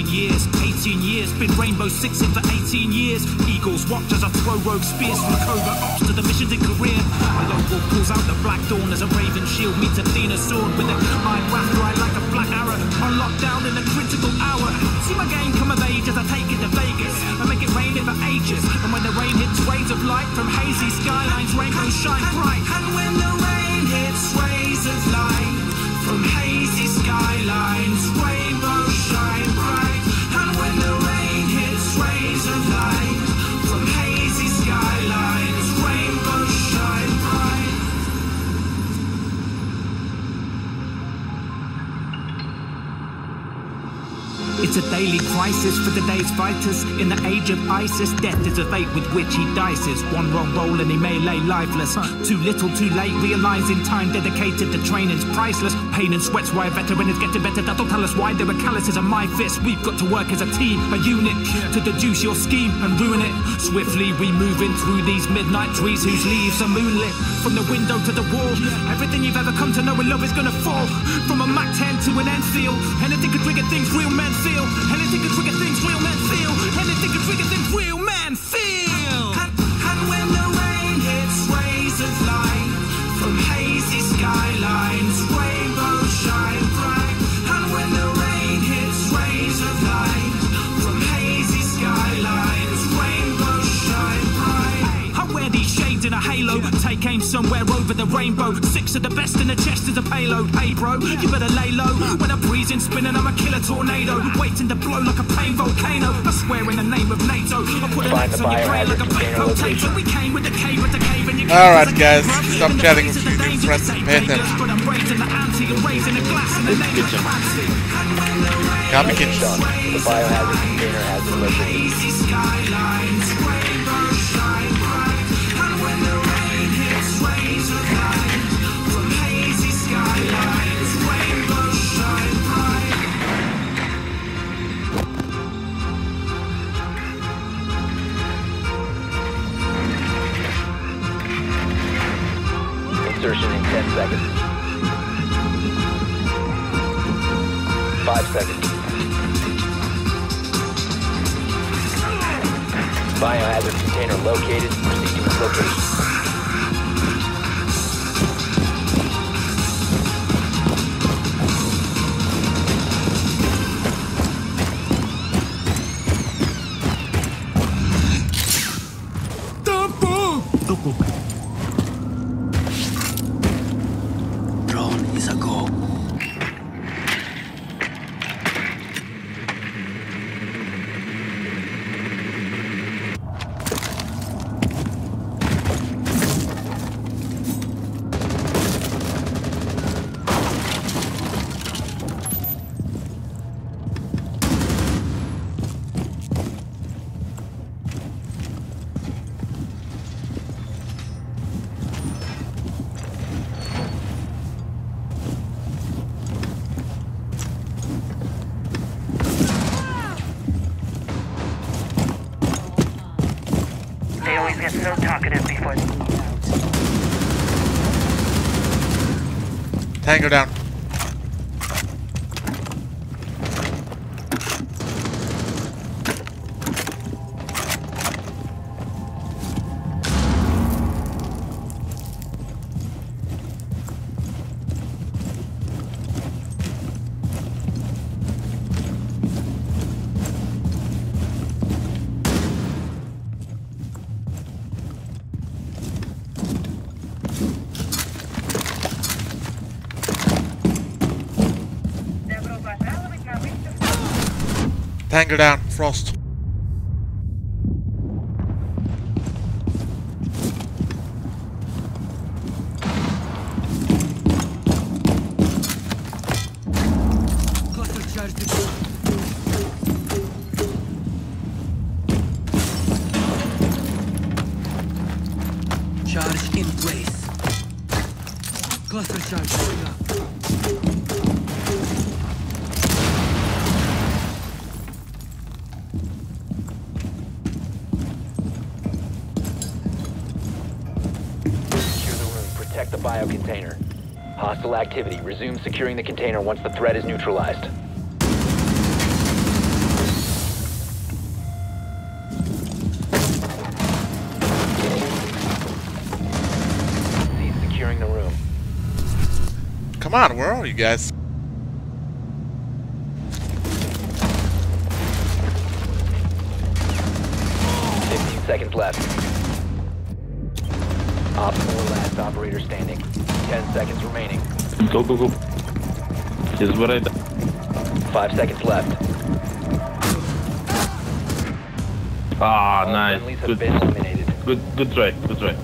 years, 18 years, been Rainbow Sixing for 18 years. Eagles watch as I throw rogue spears from covert ops to the missions in career. A lone wolf pulls out the black dawn as a raven shield meets Athena's sword with a iron wrath right like a black arrow. On lockdown in a critical hour. See my game come of age as I take it to Vegas. I make it rain for ages, and when the rain hits rays of light from hazy skylines, rainbows shine bright. And when the rain hits rays of light from hazy skylines, rainbows shine bright. And when the rain hits rays of light from hazy skylines, rainbows shine bright. It's a daily crisis for today's fighters. In the age of ISIS, death is a fate with which he dices. One wrong roll and he may lay lifeless. Too little, too late, realizing time dedicated to training's priceless. Pain and sweat's why a veteran is getting better. That'll tell us why there are calluses on my fists. We've got to work as a team, a unit, to deduce your scheme and ruin it. Swiftly we moving through these midnight trees whose leaves are moonlit. From the window to the wall, everything you've ever come to know and love is gonna fall. From a Mac 10 to an Enfield, anything could trigger things real men feel. Anything can trigger things real men feel. Anything can trigger things real men feel. And when the rain hits rays of light from hazy skylines, rainbows shine bright. And when the rain hits rays of light from hazy skylines, rainbows shine bright. I wear these shades in a halo, take aim somewhere over the rainbow. 6 of the best in the chest is a payload. Hey bro, you better lay low. When I'm breezing, spinning, I'm a killer tornado, waiting to blow like a plain volcano. I swear in the name of NATO, I'll put an X on your brain like a baked potato. We came with the cave at the cave and you Alright guys, stop chatting with shooting friends and pay attention. But I'm raising the ante and raising the glass in the name of Clancy. Copy kitchen. The biohazard container has been located. Skylines, rainbows shine bright. And when the rain hits rays of light from hazy skylines, rainbows shine bright. Insertion in 10 seconds. 5 seconds. Biohazard container located. Proceed to its location. Drone is a go. They always get so talkative before they move out. Tango down. Tango down, Frost. Charge in place. Cluster charge going up. Protect the biocontainer. Hostile activity. Resume securing the container once the threat is neutralized. on, where are you guys? Seconds left. Op 4 last operator standing. 10 seconds remaining. Go, go, go. He's right. 5 seconds left. Ah, All nice. friendlies have Good, been eliminated. good try, good try.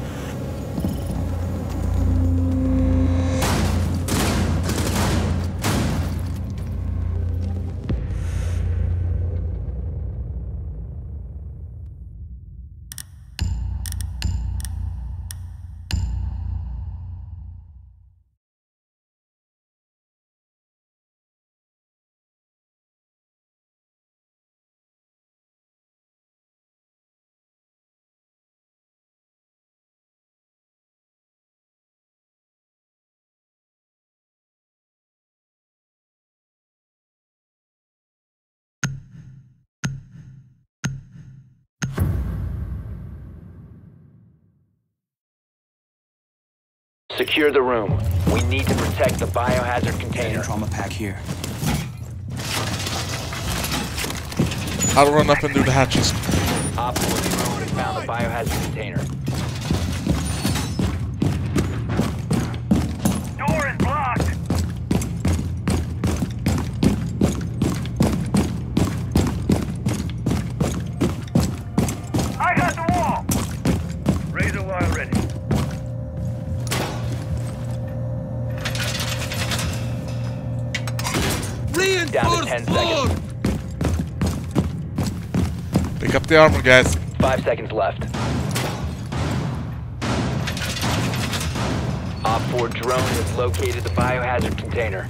Secure the room. We need to protect the biohazard container. Trauma pack here. I'll run up and do the hatches. Op 4 drone has found the biohazard container. Door is blocked. I got the wall. Razor wire ready. Down to 10 seconds. Pick up the armor, guys. 5 seconds left. Op 4 drone has located the biohazard container.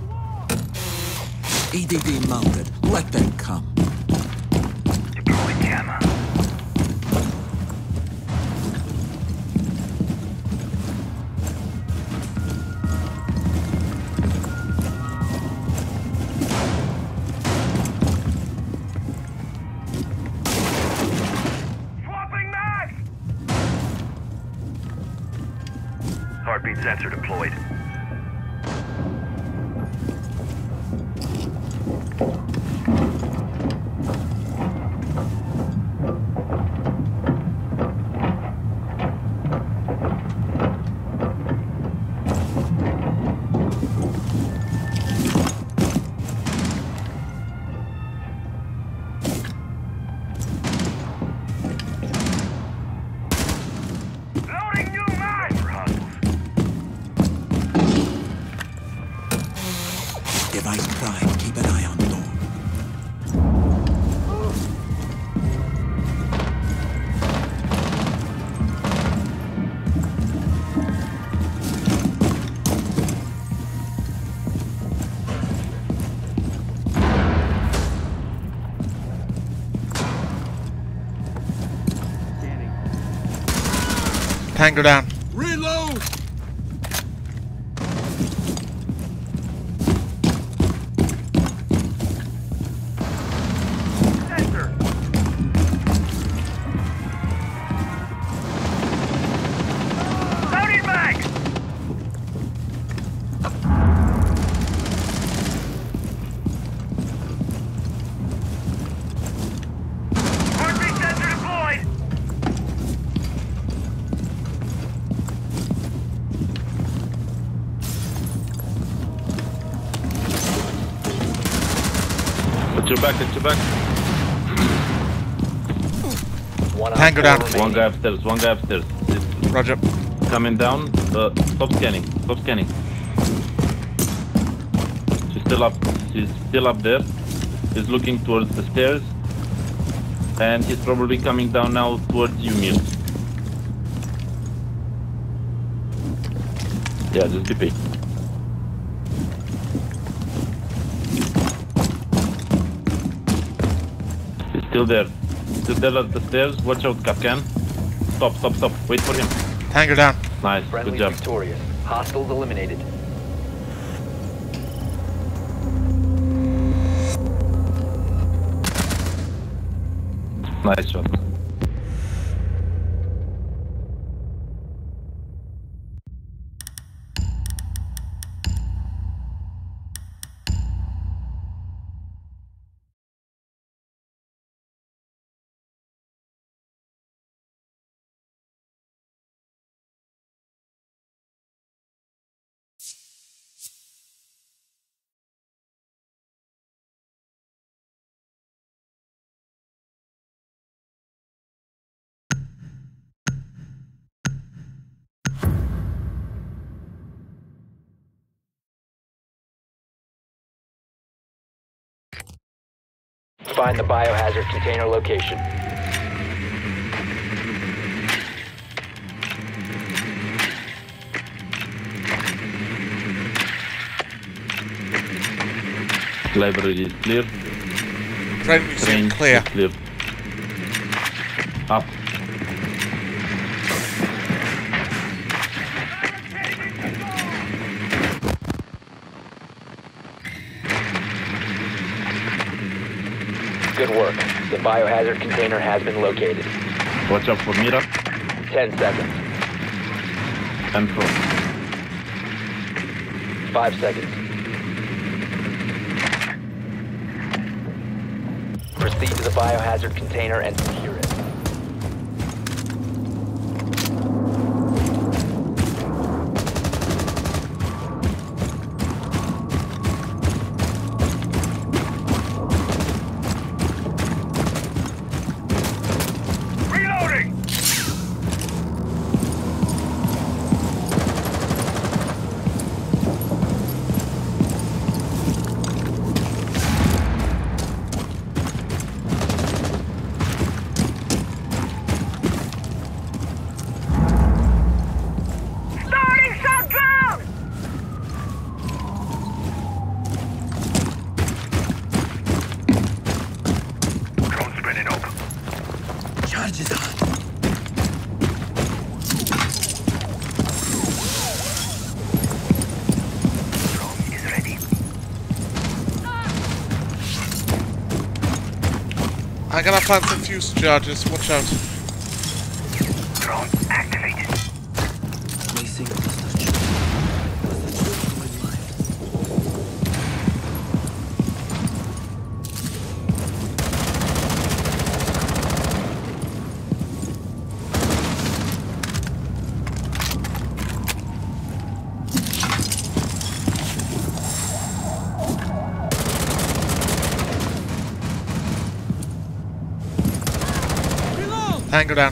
EDD mounted. Let them come. Deploy camera. Swapping mag. Heartbeat sensor deployed. Loading new mag for hostiles. Device prime. Keep an eye on door. Tango down. Reload! Sensor. Loading mag. Heartbeat sensor deployed. At your back, at your back. One op Tango 4 down. remaining. One guy upstairs, one guy upstairs. He's Roger. coming down. Stop scanning, stop scanning. She's still up there. He's looking towards the stairs. And he's probably coming down now towards you, Mule. Yeah, just DP. He's still there. Still there at the stairs. Watch out, Kapkan. Stop, stop, stop. Wait for him. Tango down. Nice, good Friendly job. victorious. Hostiles eliminated. Nice shot. Find the biohazard container location. Library is clear. Train museum Train clear. is clear. Up. Good work. The biohazard container has been located. Watch out for Mira 10 seconds. and Pro. 5 seconds. Proceed to the biohazard container and secure it. Reloading! Starting shotgun! Drone spinning over. Charge is on. Drone is ready. I'm gonna plant some fuse charges. Watch out. Drone activated. Placing cluster charge. Cluster charge going live. Tango down.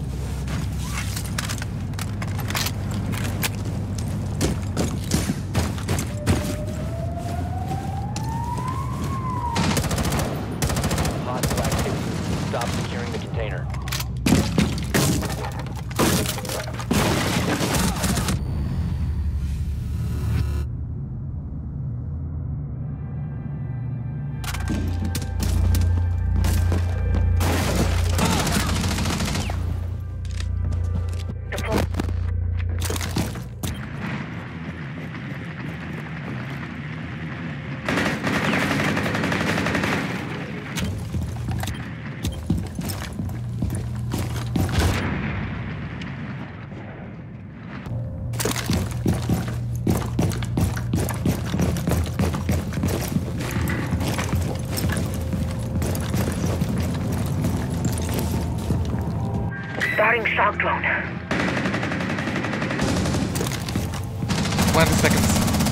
Hostile activity. Stop securing the container. Starting shock drone. 20 seconds.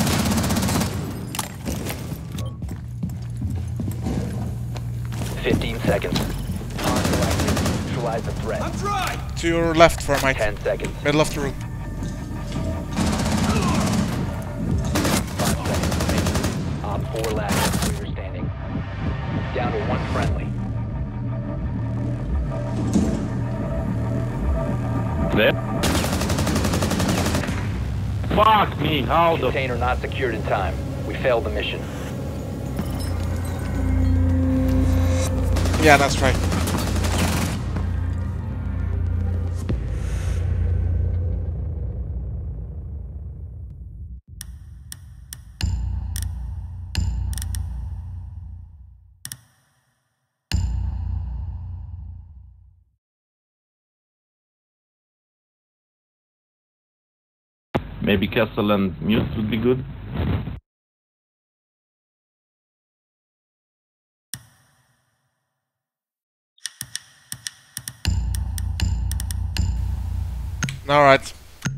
Fifteen seconds. Hostile activity. Neutralize the threat. To your left for my 10 seconds. middle of the room. 5 seconds remaining. Op 4 last operator standing. Down to 1 friendly. There. Fuck me, how the... Container not secured in time. We failed the mission. Yeah, that's right. Maybe Castle and Mute would be good. Alright.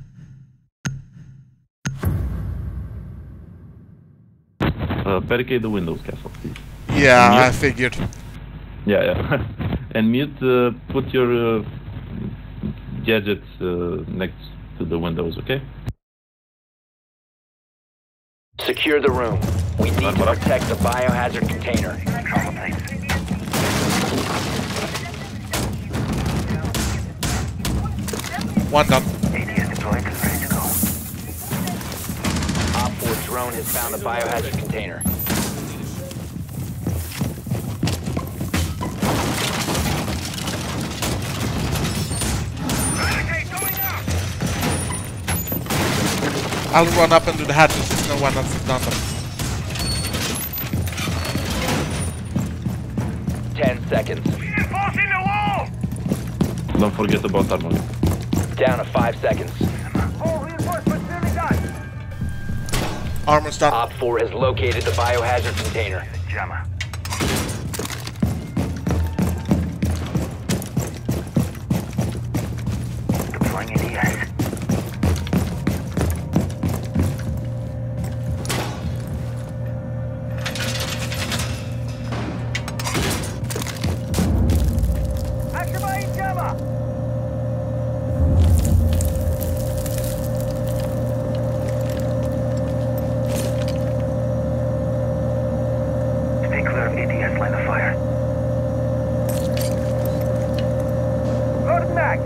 Barricade the windows, Castle, please. Yeah, Mute. I figured. Yeah. And Mute, put your gadgets next to the windows, okay? Secure the room. We need to protect the biohazard container. Trauma place. One done. ADS deployed and ready to go. Op 4 drone has found a biohazard container. I'll run up and do the hatches if no one else has done them. 10 seconds. Reinforcing the wall! Don't forget about armor. Down to 5 seconds. All reinforcements nearly done. Armor's done. Op 4 has located the biohazard container. Jammer. Deploying ADS. Activating jammer! Stay clear of ADS line of fire. Loaded mag!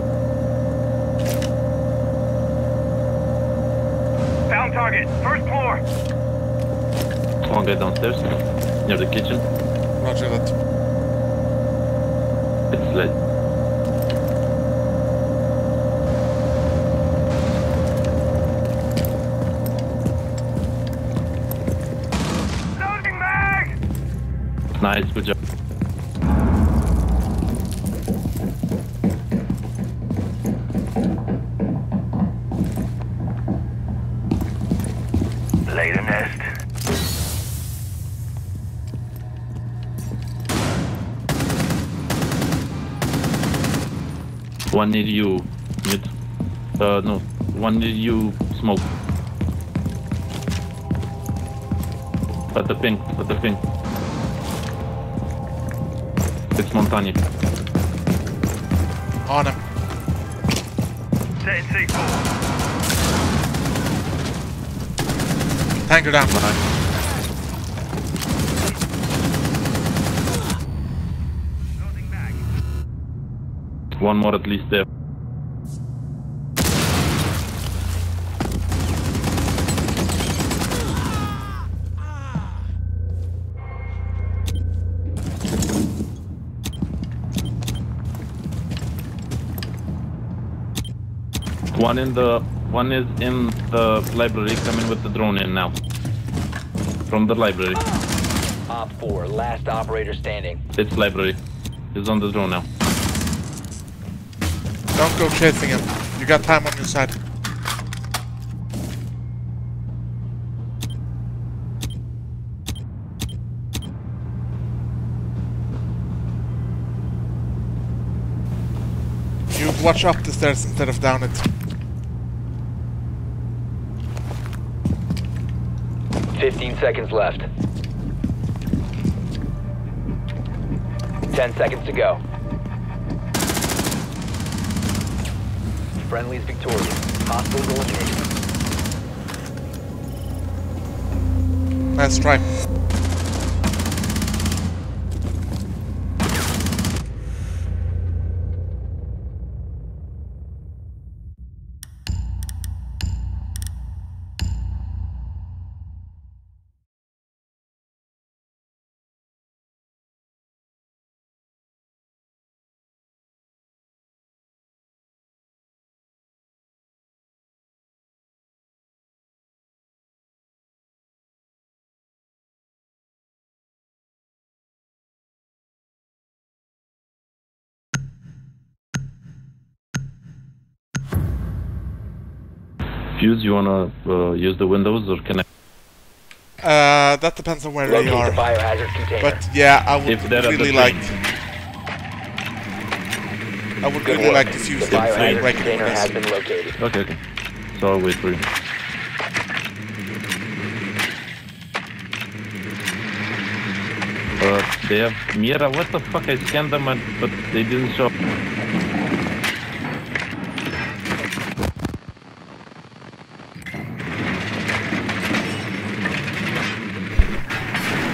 Down target, first floor! One guy downstairs, near the kitchen. Roger that. It's late. Loading mag! Nice, good job. Lay the nest. One near you, mid. No, one near you, smoke. At the ping, at the ping. It's Montani. On him. Setting C4. Tanker down. Loading mag. One more at least there. One is in the library, coming with the drone in now. From the library. Op 4, last operator standing. It's library. He's on the drone now. Don't go chasing him. You got time on your side. You watch up the stairs instead of down it. 15 seconds left. 10 seconds to go. Friendly's victorious. Hostiles eliminated. Nice try. Fuse, you wanna use the windows or can I? That depends on where Locate they are. the biohazard container. But yeah, I would If they're at the really train. like. I would Good really work. like to fuse The them before you biohazard break container into has this. been located. Okay, okay. So I'll wait for you. They have Mira. What the fuck? I scanned them, but they didn't show.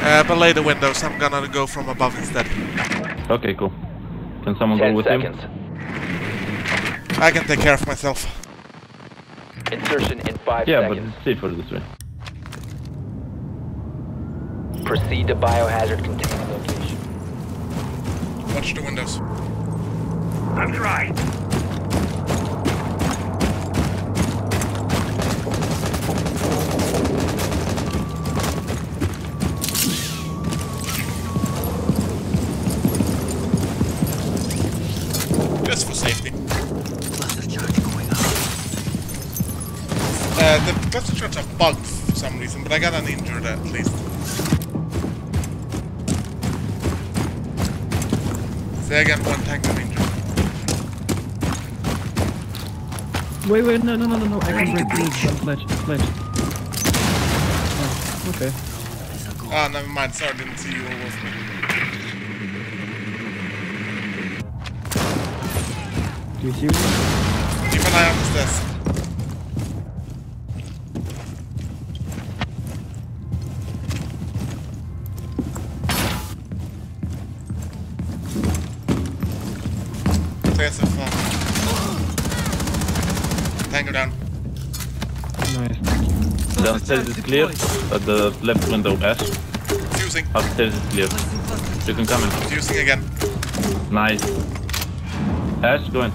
Belay the windows. I'm gonna go from above instead. Okay, cool. Can someone go 10 with seconds. him? I can take care of myself. Insertion in 5 Yeah, but seconds. it's safer this way. Proceed to biohazard container location. Watch the windows. I'm trying. Just for safety. Cluster charge going up. The cluster charts are bugged for some reason, but I got an injured at least. Say again, one tank got injured. Wait, no. I can break through the ledge. Oh, okay. Ah, never mind. Sorry, didn't see you all with me. Do you see me? Keep an eye on the stairs. Stairs are fun. Tango down. Nice. Downstairs is clear. At the left window, Ash. Fusing. Upstairs is clear. You can come in. Fusing again. Nice. Ash, go in.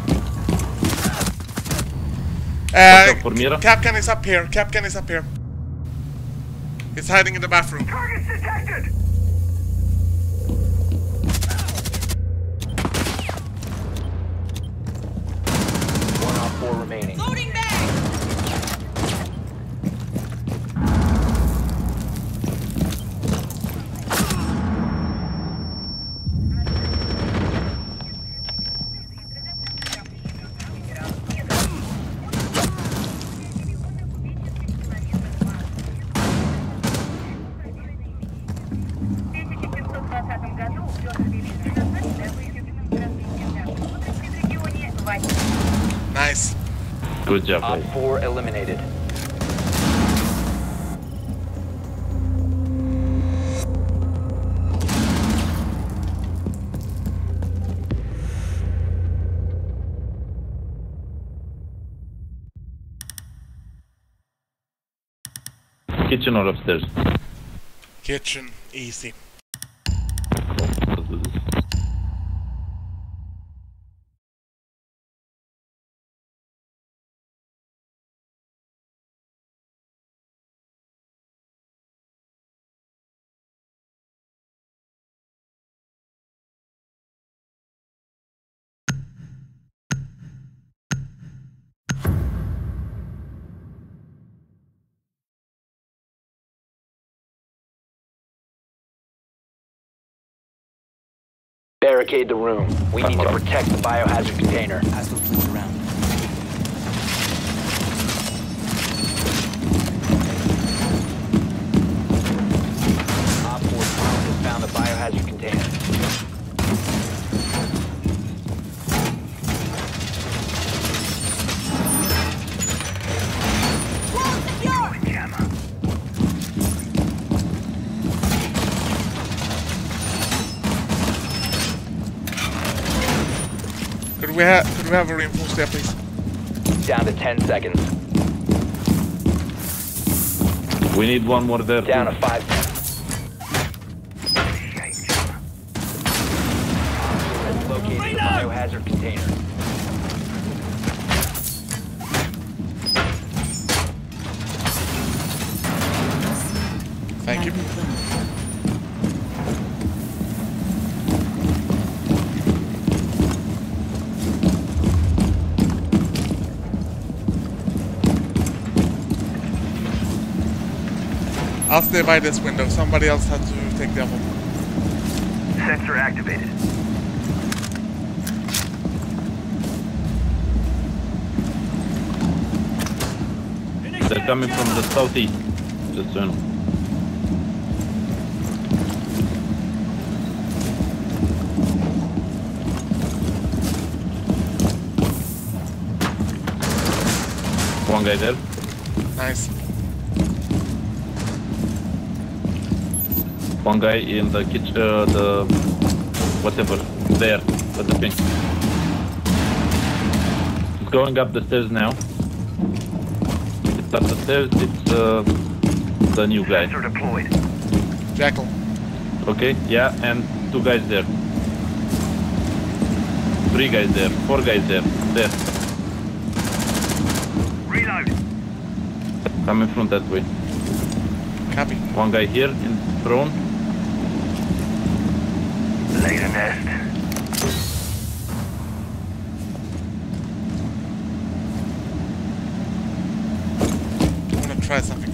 Uh, For Mira. Capcan is up here. Capcan is up here. He's hiding in the bathroom. Targets detected! One op 4 remaining. Loading bag! Nice. Good job, Op guys. 4 eliminated. Kitchen or upstairs? Kitchen. Easy. Let's do this. Barricade the room. We need to protect the biohazard container. Hostile fleets around. Op 4 has found the biohazard container. Wall secure! Could we have a reinforced there, please? Down to 10 seconds. We need one more there. Down to too. 5 seconds. Located the biohazard container. Thank you. I'll stay by this window. Somebody else has to take the other one. Sensor activated. They're coming from the southeast. Just so you know. One guy there. One guy in the kitchen, the whatever, there, at the ping. He's going up the stairs now. It's up the stairs, it's the new guy. Sensor deployed. Jackal. Okay, yeah, and 2 guys there. 3 guys there, 4 guys there, there. Reload. Come in front that way. Copy. One guy here in prone. Laser nest. I wanna try something.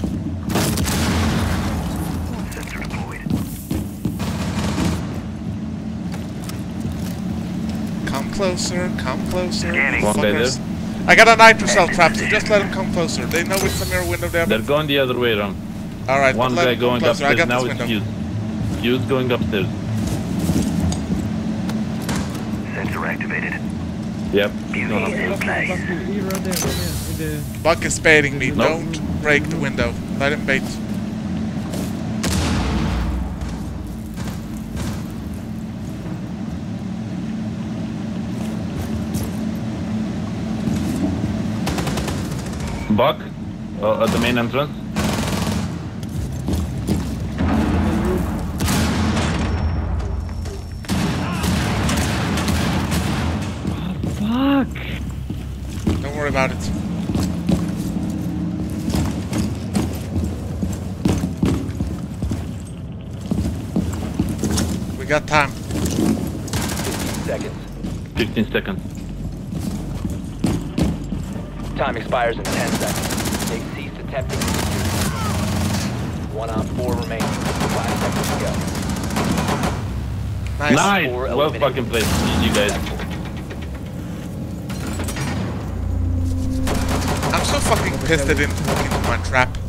Sensor deployed. Come closer, come closer. Scanning. you One guy fuckers. I got a nitro cell trap, so just let them come closer. They know it's a mirror window there. They're going the other way around. Alright, One let guy them come going closer. I upstairs, got now this it's window. Fuse. Fuse going upstairs. Sensor activated. Yep. UV is in place. Bucky, he right there, with the... Buck is baiting me. No. Don't break the window. Let him bait. Buck, at the main entrance. Fuck! Don't worry about it. We got time. 15 seconds. 15 seconds. Time expires in 10 seconds. They've ceased attempting to defuse. 1 on 4 remaining. 5 seconds to go. Nice. Nice! Four Well eliminated. fucking played. GG guys. I'm so fucking pissed I didn't walk into my trap.